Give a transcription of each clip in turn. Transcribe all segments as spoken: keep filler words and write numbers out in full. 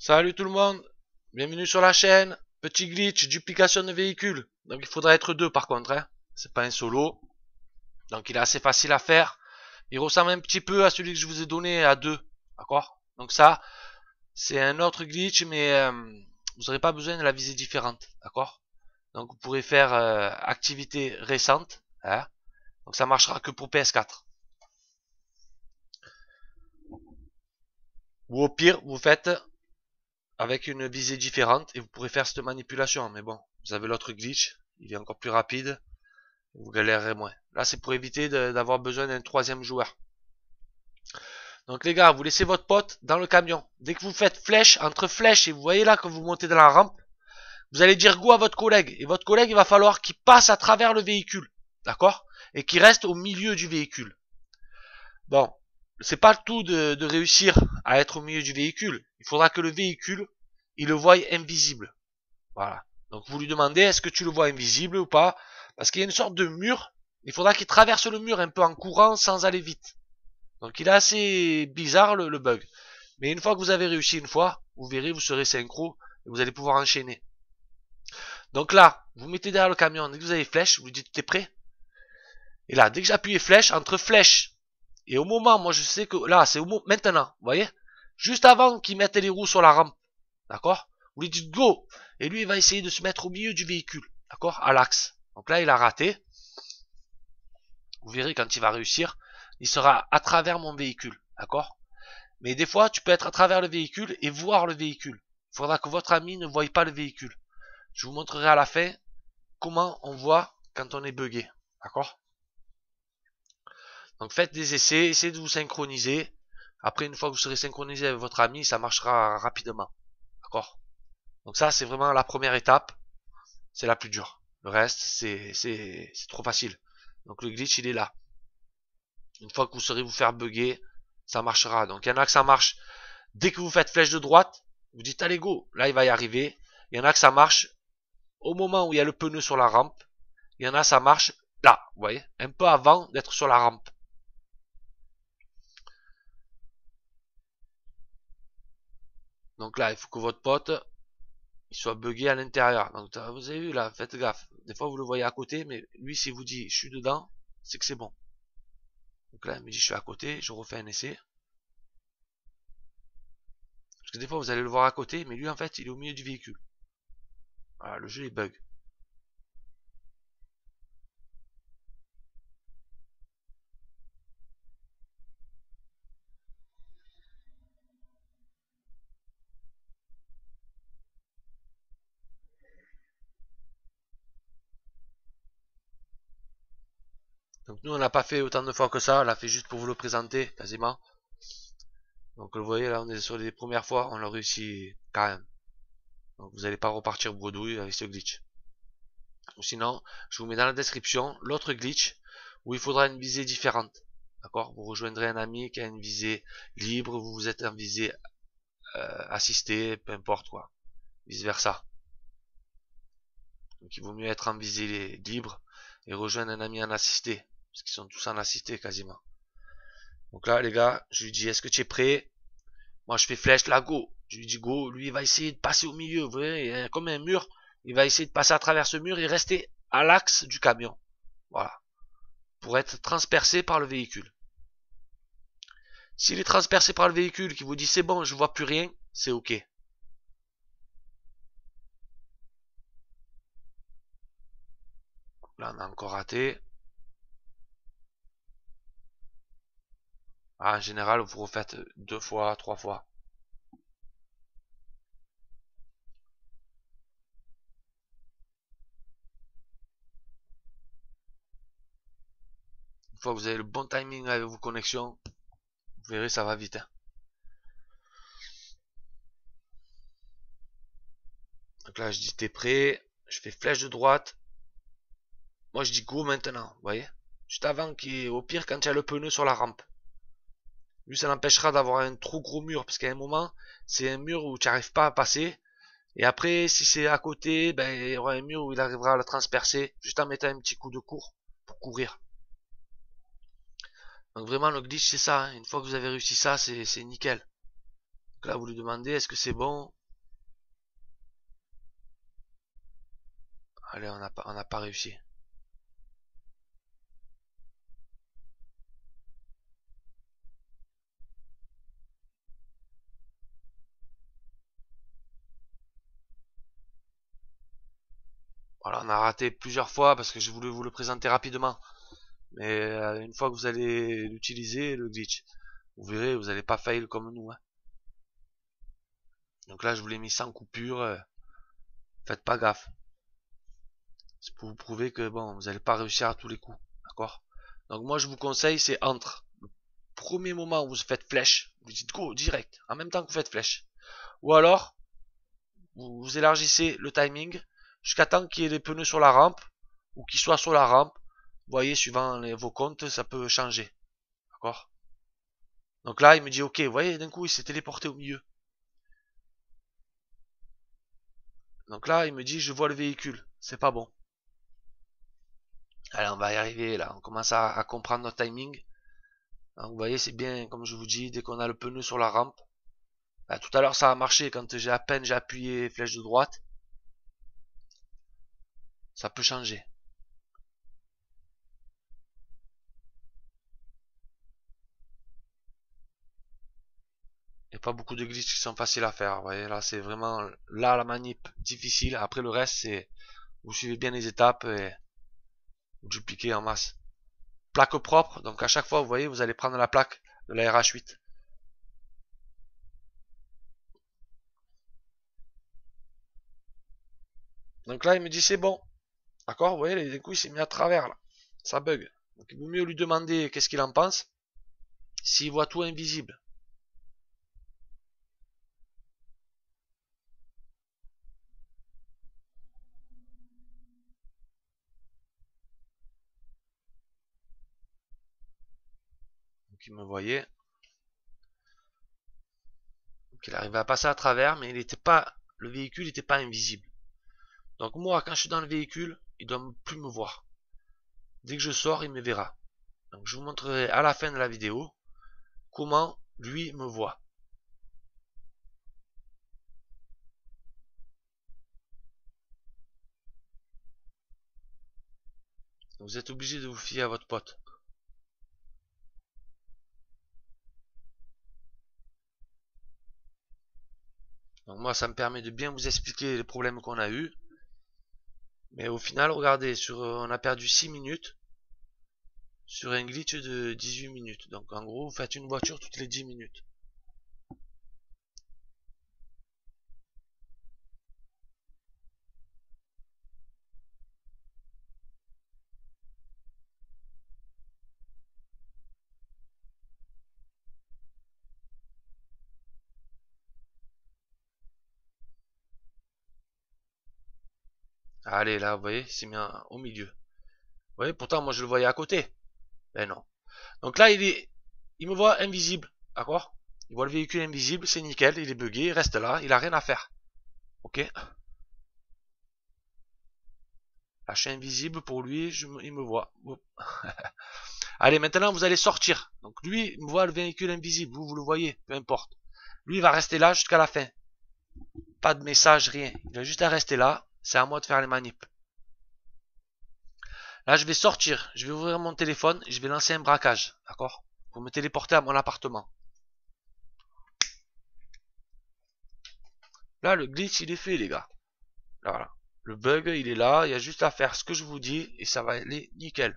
Salut tout le monde, bienvenue sur la chaîne. Petit glitch, duplication de véhicule. Donc il faudra être deux par contre, hein. C'est pas un solo. Donc il est assez facile à faire. Il ressemble un petit peu à celui que je vous ai donné à deux. D'accord? Donc ça, c'est un autre glitch, mais euh, vous n'aurez pas besoin de la visée différente. D'accord? Donc vous pourrez faire euh, activité récente. Hein. Donc ça marchera que pour P S quatre. Ou au pire, vous faites avec une visée différente et vous pourrez faire cette manipulation. Mais bon, vous avez l'autre glitch, il est encore plus rapide, vous galérerez moins. Là, c'est pour éviter d'avoir besoin d'un troisième joueur. Donc les gars, vous laissez votre pote dans le camion. Dès que vous faites flèche, entre flèche et vous voyez là, quand vous montez dans la rampe, vous allez dire go à votre collègue. Et votre collègue, il va falloir qu'il passe à travers le véhicule. D'accord? Et qu'il reste au milieu du véhicule. Bon, c'est pas le tout de, de réussir à être au milieu du véhicule. Il faudra que le véhicule, il le voie invisible. Voilà. Donc vous lui demandez, est-ce que tu le vois invisible ou pas? Parce qu'il y a une sorte de mur. Il faudra qu'il traverse le mur un peu en courant sans aller vite. Donc il est assez bizarre le, le bug. Mais une fois que vous avez réussi une fois, vous verrez, vous serez synchro et vous allez pouvoir enchaîner. Donc là, vous mettez derrière le camion, dès que vous avez flèche, vous lui dites t'es prêt? Et là, dès que j'appuie flèche, entre flèche et au moment, moi je sais que là, c'est au moment, maintenant, vous voyez? Juste avant qu'il mette les roues sur la rampe. D'accord? Vous lui dites go. Et lui, il va essayer de se mettre au milieu du véhicule. D'accord? À l'axe. Donc là, il a raté. Vous verrez quand il va réussir, il sera à travers mon véhicule. D'accord? Mais des fois, tu peux être à travers le véhicule et voir le véhicule. Il faudra que votre ami ne voie pas le véhicule. Je vous montrerai à la fin comment on voit quand on est bugué. D'accord? Donc faites des essais, essayez de vous synchroniser. Après, une fois que vous serez synchronisé avec votre ami, ça marchera rapidement. D'accord? Donc ça, c'est vraiment la première étape. C'est la plus dure. Le reste, c'est c'est trop facile. Donc le glitch, il est là. Une fois que vous saurez vous faire bugger, ça marchera. Donc il y en a que ça marche. Dès que vous faites flèche de droite, vous dites allez go. Là, il va y arriver. Il y en a que ça marche au moment où il y a le pneu sur la rampe. Il y en a, ça marche là. Vous voyez? Un peu avant d'être sur la rampe. Donc là, il faut que votre pote il soit bugué à l'intérieur. Donc vous avez vu là, faites gaffe. Des fois vous le voyez à côté, mais lui s'il vous dit je suis dedans, c'est que c'est bon. Donc là il me dit je suis à côté, je refais un essai. Parce que des fois vous allez le voir à côté, mais lui en fait il est au milieu du véhicule. Voilà, le jeu il bug. Donc nous on n'a pas fait autant de fois que ça, on l'a fait juste pour vous le présenter quasiment. Donc vous voyez là on est sur les premières fois, on l'a réussi quand même. Donc vous n'allez pas repartir bredouille avec ce glitch. Ou sinon, je vous mets dans la description l'autre glitch où il faudra une visée différente. D'accord? Vous rejoindrez un ami qui a une visée libre, vous vous êtes en visée euh, assistée, peu importe quoi. Vice versa. Donc il vaut mieux être en visée libre et rejoindre un ami en assisté. Parce qu'ils sont tous en assisté quasiment. Donc là les gars, je lui dis est-ce que tu es prêt? Moi je fais flèche là go. Je lui dis go, lui il va essayer de passer au milieu. Vous voyez, il y a comme un mur. Il va essayer de passer à travers ce mur et rester à l'axe du camion. Voilà. Pour être transpercé par le véhicule. S'il est transpercé par le véhicule qui vous dit c'est bon, je vois plus rien, c'est ok. Là on a encore raté. Ah, en général vous refaites deux fois, trois fois. Une fois que vous avez le bon timing avec vos connexions, vous verrez ça va vite. Hein. Donc là je dis t'es prêt, je fais flèche de droite. Moi je dis go maintenant, vous voyez. Juste avant qu'il y ait, au pire quand il y a le pneu sur la rampe. Lui ça l'empêchera d'avoir un trop gros mur, parce qu'à un moment, c'est un mur où tu n'arrives pas à passer. Et après, si c'est à côté, ben, il y aura un mur où il arrivera à le transpercer, juste en mettant un petit coup de cours pour courir. Donc vraiment le glitch c'est ça, hein. Une fois que vous avez réussi ça, c'est nickel. Donc là vous lui demandez est-ce que c'est bon, Allez, on n'a pas, on n'a pas réussi. Voilà, on a raté plusieurs fois parce que je voulais vous le présenter rapidement. Mais euh, une fois que vous allez l'utiliser, le glitch, vous verrez, vous n'allez pas fail comme nous. Hein. Donc là, je vous l'ai mis sans coupure. euh, Faites pas gaffe. C'est pour vous prouver que bon, vous n'allez pas réussir à tous les coups. D'accord? Donc moi, je vous conseille, c'est entre le premier moment où vous faites flèche, vous dites go direct, en même temps que vous faites flèche. Ou alors, vous, vous élargissez le timing jusqu'à temps qu'il y ait les pneus sur la rampe ou qu'ils soient sur la rampe. Vous voyez, suivant les, vos comptes, ça peut changer. D'accord? Donc là, il me dit ok, vous voyez, d'un coup, il s'est téléporté au milieu. Donc là, il me dit je vois le véhicule. C'est pas bon. Allez, on va y arriver là. On commence à, à comprendre notre timing. Donc, vous voyez, c'est bien, comme je vous dis, dès qu'on a le pneu sur la rampe. Bah, tout à l'heure, ça a marché quand j'ai à peine j'ai appuyé flèche de droite. Ça peut changer. Il n'y a pas beaucoup de glitches qui sont faciles à faire. Vous voyez, là, c'est vraiment là la manip difficile. Après, le reste, c'est vous suivez bien les étapes et vous dupliquez en masse. Plaque propre. Donc, à chaque fois, vous voyez, vous allez prendre la plaque de la R H huit. Donc là, il me dit c'est bon. D'accord? Vous voyez, les coups, il s'est mis à travers là. Ça bug. Donc, il vaut mieux lui demander qu'est-ce qu'il en pense. S'il voit tout invisible. Donc, il me voyait. Donc, il arrivait à passer à travers, mais il était pas, le véhicule n'était pas invisible. Donc, moi, quand je suis dans le véhicule, il doit plus me voir. Dès que je sors, il me verra. Donc, je vous montrerai à la fin de la vidéo comment lui me voit. Vous êtes obligé de vous fier à votre pote. Donc moi, ça me permet de bien vous expliquer les problèmes qu'on a eu. Mais au final, regardez, sur, on a perdu six minutes sur un glitch de dix-huit minutes. Donc en gros, vous faites une voiture toutes les dix minutes. Allez, là, vous voyez, c'est mis au milieu. Vous voyez, pourtant, moi, je le voyais à côté. Ben non. Donc là, il est, il me voit invisible. D'accord? Il voit le véhicule invisible, c'est nickel, il est bugué, il reste là, il a rien à faire. Ok? Là, je suis invisible pour lui, je me, il me voit. Allez, maintenant, vous allez sortir. Donc lui, il me voit le véhicule invisible, vous, vous le voyez, peu importe. Lui, il va rester là jusqu'à la fin. Pas de message, rien. Il va juste à rester là. C'est à moi de faire les manips. Là, je vais sortir. Je vais ouvrir mon téléphone et je vais lancer un braquage. D'accord? Pour me téléporter à mon appartement. Là, le glitch, il est fait, les gars. Là, voilà. Le bug, il est là. Il y a juste à faire ce que je vous dis et ça va aller nickel.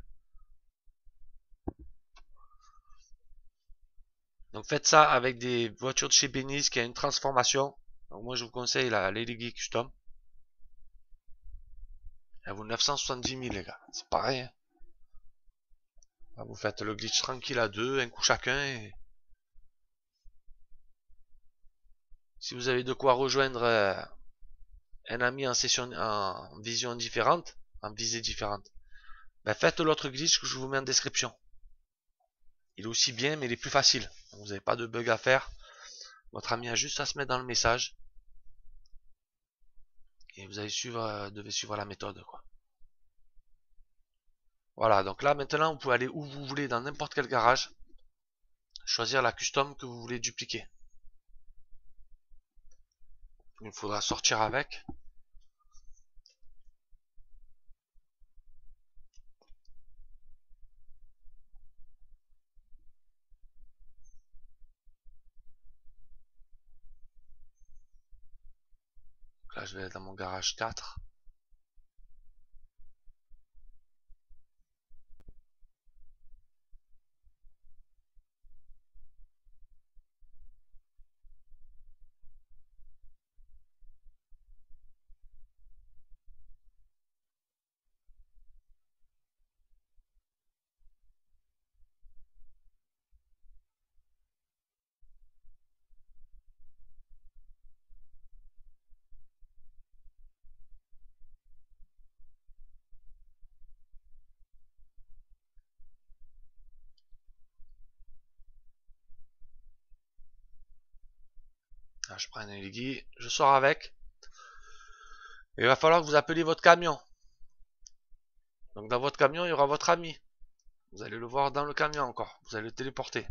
Donc, faites ça avec des voitures de chez Benny's qui a une transformation. Donc, moi, je vous conseille la Lady Custom. Elle vaut neuf cent soixante-dix mille, les gars. C'est pareil. Hein. Là, vous faites le glitch tranquille à deux, un coup chacun. Et... si vous avez de quoi rejoindre euh, un ami en session, en vision différente, en visée différente, ben faites l'autre glitch que je vous mets en description. Il est aussi bien, mais il est plus facile. Donc, vous n'avez pas de bug à faire. Votre ami a juste à se mettre dans le message. Et vous allez suivre, euh, devez suivre la méthode, quoi. Voilà, donc là maintenant vous pouvez aller où vous voulez dans n'importe quel garage, choisir la custom que vous voulez dupliquer. Il faudra sortir avec. je vais être dans mon garage quatre. Là, je prends un aiguille, je sors avec. Et il va falloir que vous appeliez votre camion. Donc dans votre camion, il y aura votre ami. Vous allez le voir dans le camion encore. Vous allez le téléporter.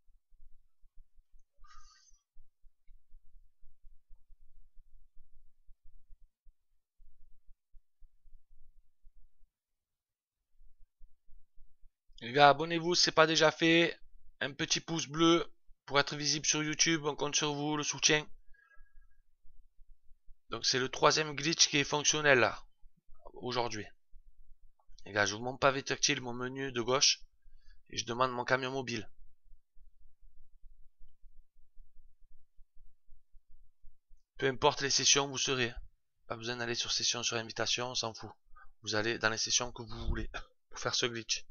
Les gars, abonnez-vous si ce n'est pas déjà fait. Un petit pouce bleu pour être visible sur YouTube. On compte sur vous, le soutien. Donc c'est le troisième glitch qui est fonctionnel là, aujourd'hui. Les gars, je vous montre pavé tactile, mon menu de gauche. Et je demande mon camion mobile. Peu importe les sessions où vous serez. Pas besoin d'aller sur session sur invitation, on s'en fout. Vous allez dans les sessions que vous voulez pour faire ce glitch.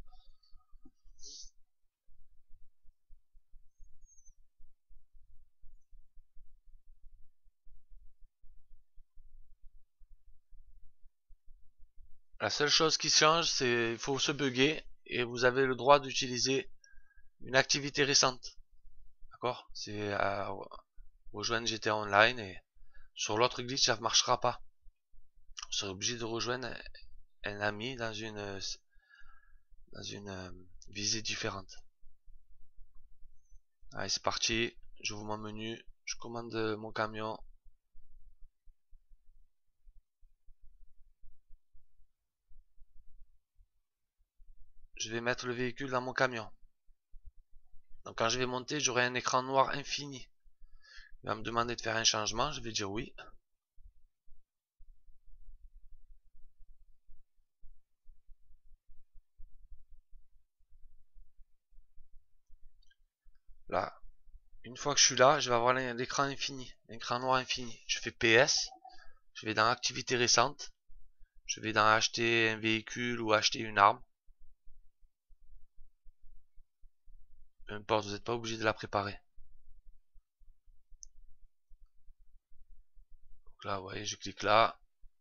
La seule chose qui change, c'est qu'il faut se bugger et vous avez le droit d'utiliser une activité récente. D'accord? C'est à rejoindre G T A Online et sur l'autre glitch, ça ne marchera pas. Vous serez obligé de rejoindre un ami dans une dans une visée différente. Allez, c'est parti. J'ouvre mon menu, je commande mon camion. Je vais mettre le véhicule dans mon camion. Donc quand je vais monter, j'aurai un écran noir infini. Il va me demander de faire un changement, je vais dire oui. Là, une fois que je suis là, je vais avoir l'écran infini, l'écran noir infini. Je fais P S, je vais dans activité récente, je vais dans acheter un véhicule ou acheter une arme. Peu importe, vous n'êtes pas obligé de la préparer. Donc là, vous voyez, je clique là.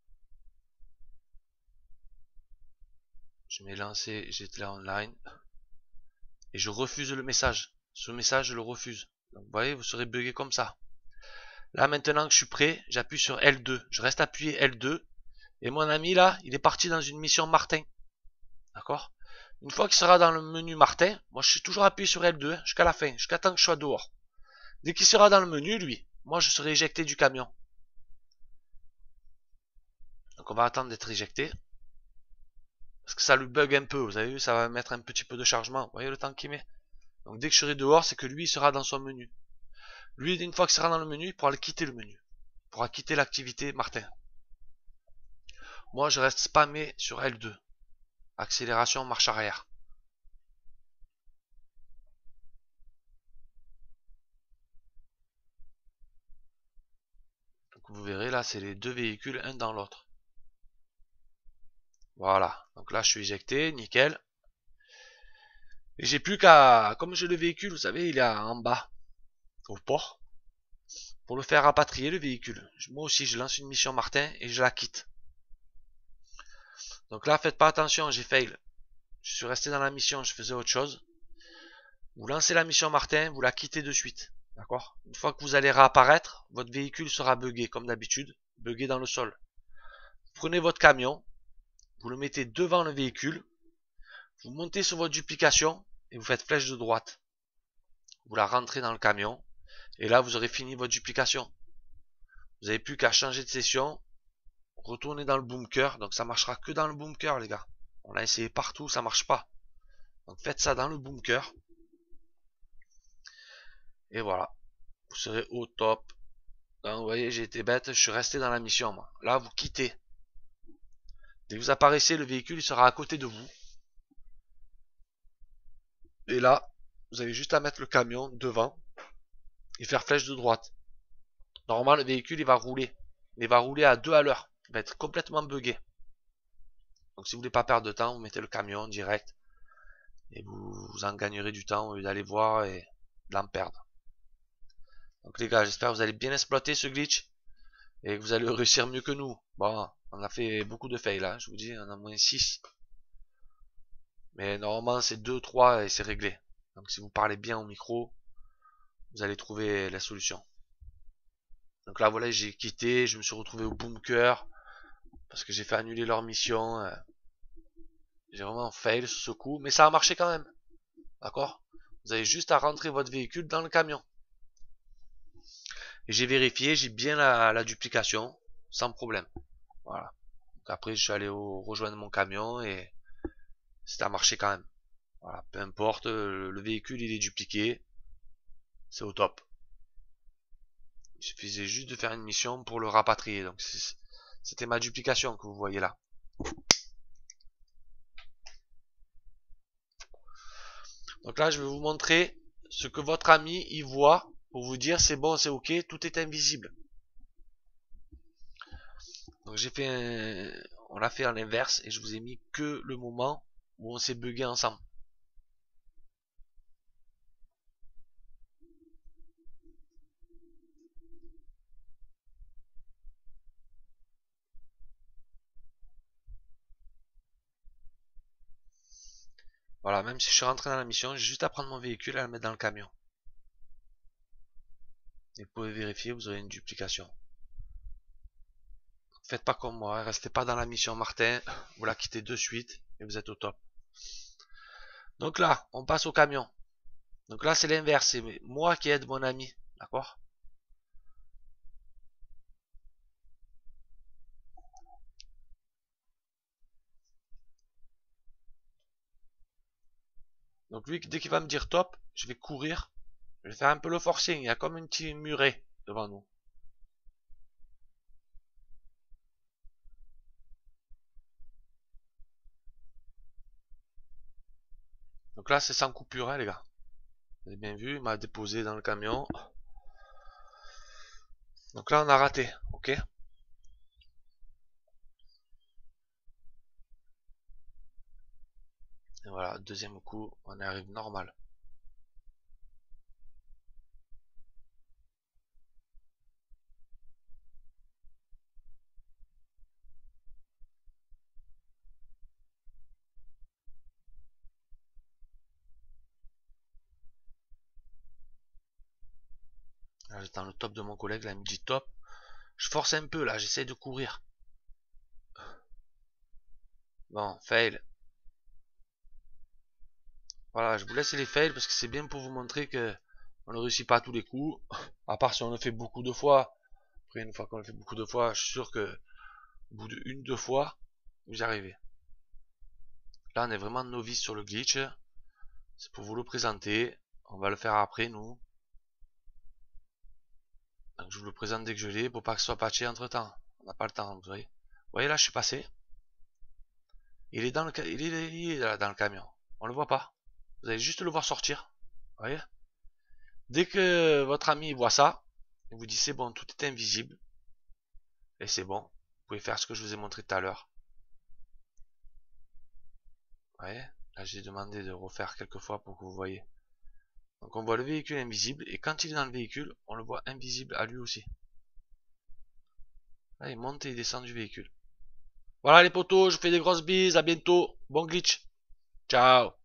Je mets lancer G T A Online. Et je refuse le message. Ce message, je le refuse. Donc vous voyez, vous serez bugué comme ça. Là, maintenant que je suis prêt, j'appuie sur L deux. Je reste appuyé L deux. Et mon ami, là, il est parti dans une mission Martin. D'accord? Une fois qu'il sera dans le menu Martin, moi je suis toujours appuyé sur L deux hein, jusqu'à la fin, jusqu'à temps que je sois dehors. Dès qu'il sera dans le menu, lui, moi je serai éjecté du camion. Donc on va attendre d'être éjecté. Parce que ça lui bug un peu, vous avez vu, ça va mettre un petit peu de chargement. Vous voyez le temps qu'il met? Donc dès que je serai dehors, c'est que lui il sera dans son menu. Lui, une fois qu'il sera dans le menu, il pourra quitter le menu. Il pourra quitter l'activité Martin. Moi je reste spammé sur L deux. Accélération, marche arrière. Donc vous verrez là, c'est les deux véhicules, un dans l'autre. Voilà, donc là je suis éjecté, nickel. Et j'ai plus qu'à, comme j'ai le véhicule, vous savez, il est en bas, au port, pour le faire rapatrier le véhicule. Moi aussi, je lance une mission Martin et je la quitte. Donc là, faites pas attention, j'ai fail. Je suis resté dans la mission, je faisais autre chose. Vous lancez la mission Martin, vous la quittez de suite. D'accord? Une fois que vous allez réapparaître, votre véhicule sera buggé, comme d'habitude, buggé dans le sol. Prenez votre camion, vous le mettez devant le véhicule, vous montez sur votre duplication et vous faites flèche de droite. Vous la rentrez dans le camion et là vous aurez fini votre duplication. Vous n'avez plus qu'à changer de session, retourner dans le bunker. Donc ça marchera que dans le bunker les gars. On a essayé partout, ça marche pas. Donc faites ça dans le bunker. Et voilà. Vous serez au top. Donc, vous voyez, j'ai été bête, je suis resté dans la mission, moi. Là, vous quittez. Dès que vous apparaissez, le véhicule il sera à côté de vous. Et là, vous avez juste à mettre le camion devant et faire flèche de droite. Normalement, le véhicule, il va rouler. Il va rouler à deux à l'heure. Il va être complètement buggé. Donc, si vous voulez pas perdre de temps, vous mettez le camion direct. Et vous, vous en gagnerez du temps au lieu d'aller voir et d'en perdre. Donc, les gars, j'espère que vous allez bien exploiter ce glitch. Et que vous allez réussir mieux que nous. Bon, on a fait beaucoup de fails là, je vous dis, on a moins six. Mais normalement, c'est deux, trois et c'est réglé. Donc, si vous parlez bien au micro, vous allez trouver la solution. Donc là, voilà, j'ai quitté, je me suis retrouvé au bunker. Parce que j'ai fait annuler leur mission. J'ai vraiment fail sur ce coup. Mais ça a marché quand même. D'accord? Vous avez juste à rentrer votre véhicule dans le camion. Et j'ai vérifié, j'ai bien la, la duplication. Sans problème. Voilà. Donc après, je suis allé au, rejoindre mon camion et ça a marché quand même. Voilà. Peu importe, le, le véhicule il est dupliqué. C'est au top. Il suffisait juste de faire une mission pour le rapatrier. Donc c'était ma duplication que vous voyez là. Donc là, je vais vous montrer ce que votre ami y voit pour vous dire c'est bon, c'est ok, tout est invisible. Donc j'ai fait un... on l'a fait en inverse et je vous ai mis que le moment où on s'est bugué ensemble. Voilà, même si je suis rentré dans la mission, j'ai juste à prendre mon véhicule et à le mettre dans le camion. Et vous pouvez vérifier, vous aurez une duplication. Faites pas comme moi, restez pas dans la mission Martin, vous la quittez de suite et vous êtes au top. Donc là, on passe au camion. Donc là, c'est l'inverse, c'est moi qui aide mon ami, d'accord? Donc lui, dès qu'il va me dire top, je vais courir. Je vais faire un peu le forcing, il y a comme un petit muret devant nous. Donc là, c'est sans coupure, hein, les gars. Vous avez bien vu, il m'a déposé dans le camion. Donc là, on a raté, ok? Et voilà, deuxième coup, on arrive normal. Là, j'étais dans le top de mon collègue, là, il me dit top. Je force un peu, là, j'essaie de courir. Bon, fail. Voilà, je vous laisse les fails parce que c'est bien pour vous montrer que on ne réussit pas à tous les coups. À part si on le fait beaucoup de fois. Après, une fois qu'on le fait beaucoup de fois, je suis sûr que au bout d'une, deux fois, vous y arrivez. Là, on est vraiment novice sur le glitch. C'est pour vous le présenter. On va le faire après, nous. Donc, je vous le présente dès que je l'ai pour pas que ce soit patché entre temps. On n'a pas le temps, vous voyez. Vous voyez, là, je suis passé. Il est dans le, il est, il est là, dans le camion. On le voit pas. Vous allez juste le voir sortir. Vous voyez. Dès que votre ami voit ça, il vous dit c'est bon, tout est invisible. Et c'est bon. Vous pouvez faire ce que je vous ai montré tout à l'heure. Vous voyez. Là, j'ai demandé de refaire quelques fois pour que vous voyez. Donc on voit le véhicule invisible et quand il est dans le véhicule, on le voit invisible à lui aussi. Là, il monte et il descend du véhicule. Voilà les potos, je vous fais des grosses bises, à bientôt. Bon glitch. Ciao.